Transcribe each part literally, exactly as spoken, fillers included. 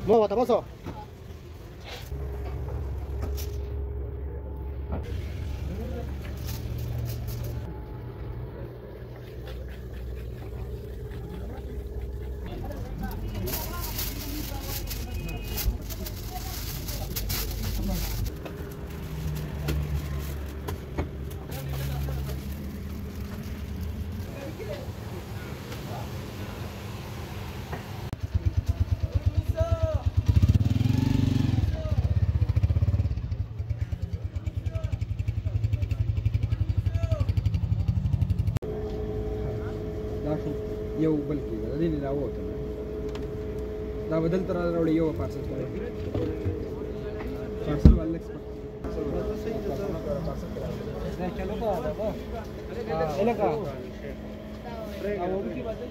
もう渡そう。 یو بل کې د دې نه راوته دا بدل تر راوړي یو پارسل کوي پارسل والے چلو کا دا با الګه او کی بدل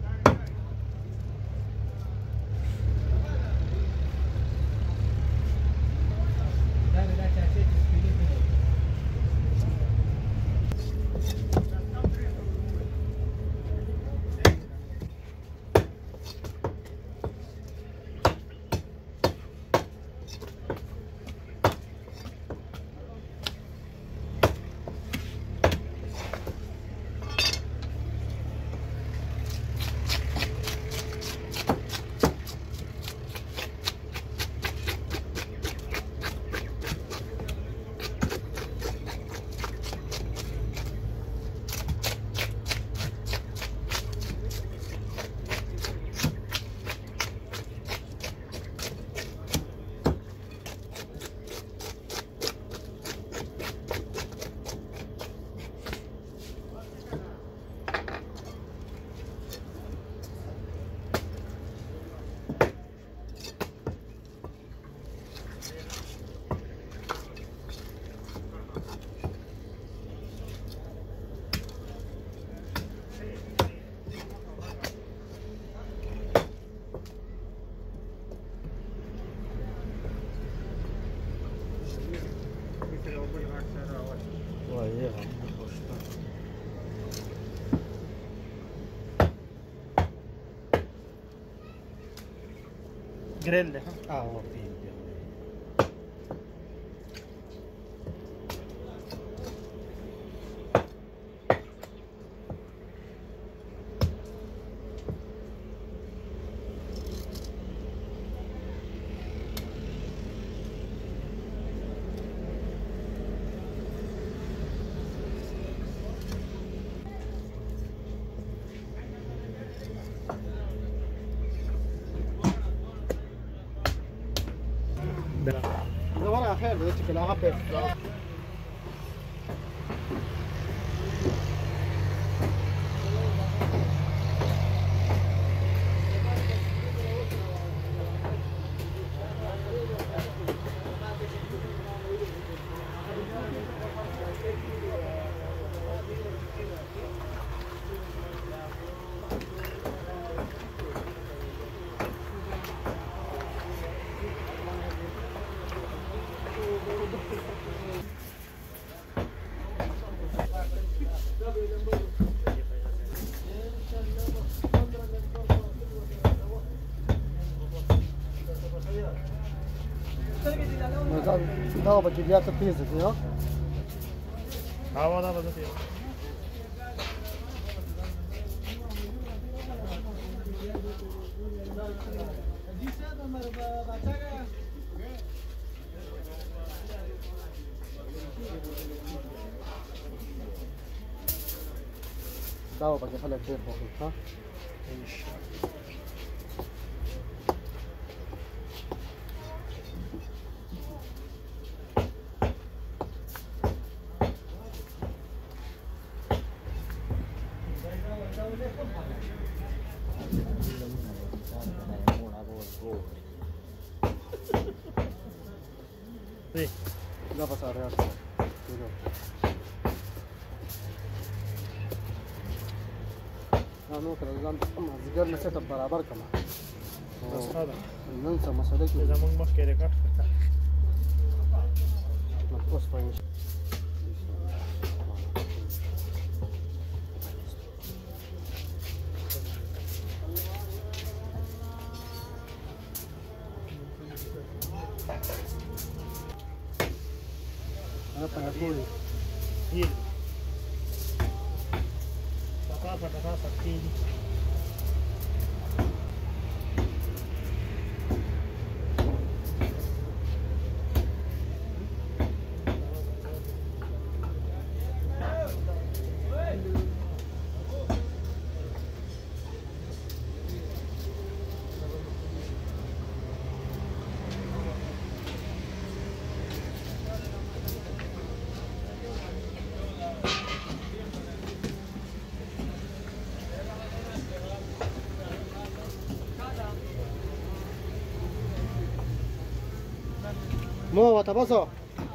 Grande. Ah, ho finito. Ahora خير بدك كلها حبه دا به کې بیا ته تیز دي ها هوا دا به تیز دا به کې خلک ډېر خوښ ها ان شاء الله Sí. Da pasare a نو تر ځان ما زګر نه ست برابر کما بس هذا نن څه مسله کې زمونږ مخ کې ریکارډ اوس پوه كولي هي ثقافة ثقافة كيني مو وتبصو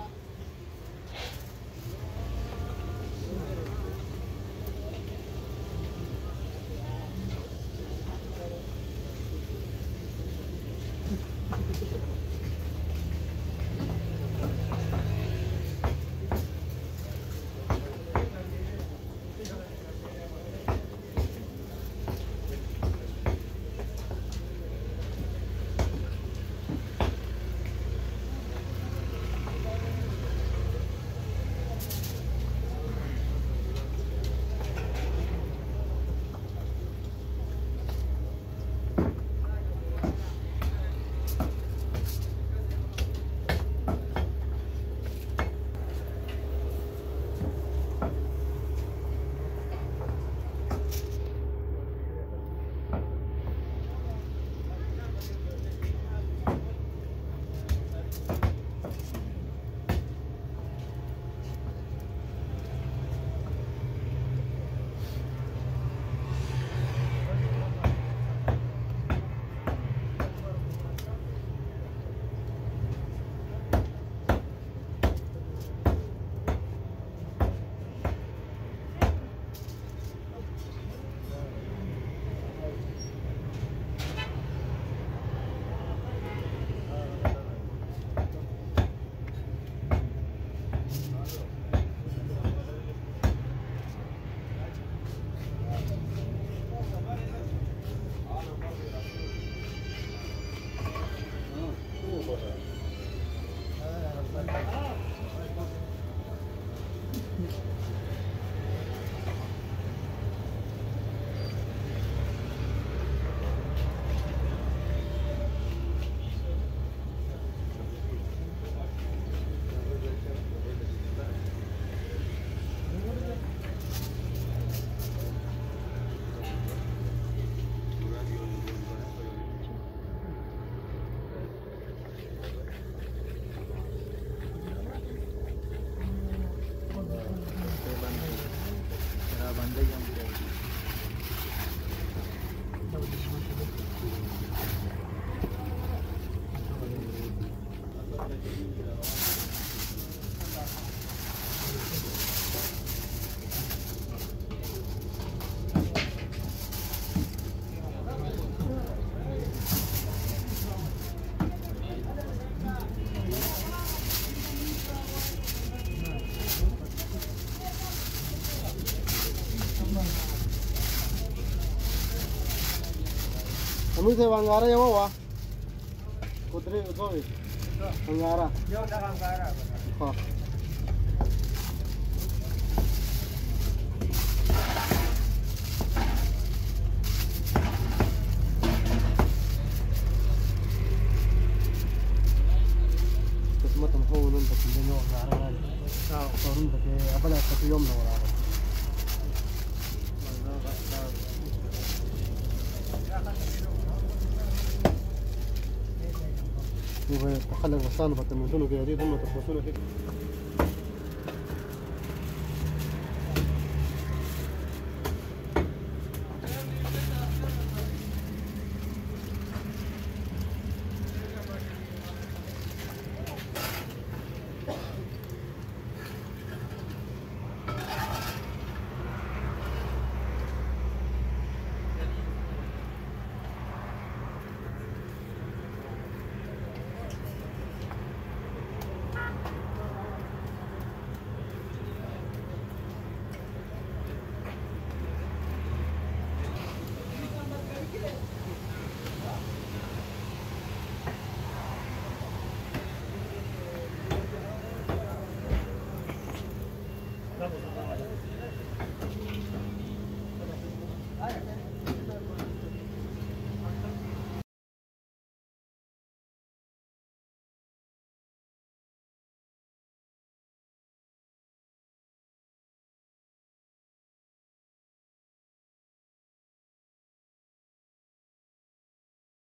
Kamu se Angara ya wa? Putri Zoe. Angara. Yo dah Angara. Ha. Semua tempat ulun tak punya Angara lagi. Tahu, korun tak apa lah satu yom nak orang. يبقى تخلق غسان بطل من دونه كده دي ضمن تخلصونه كده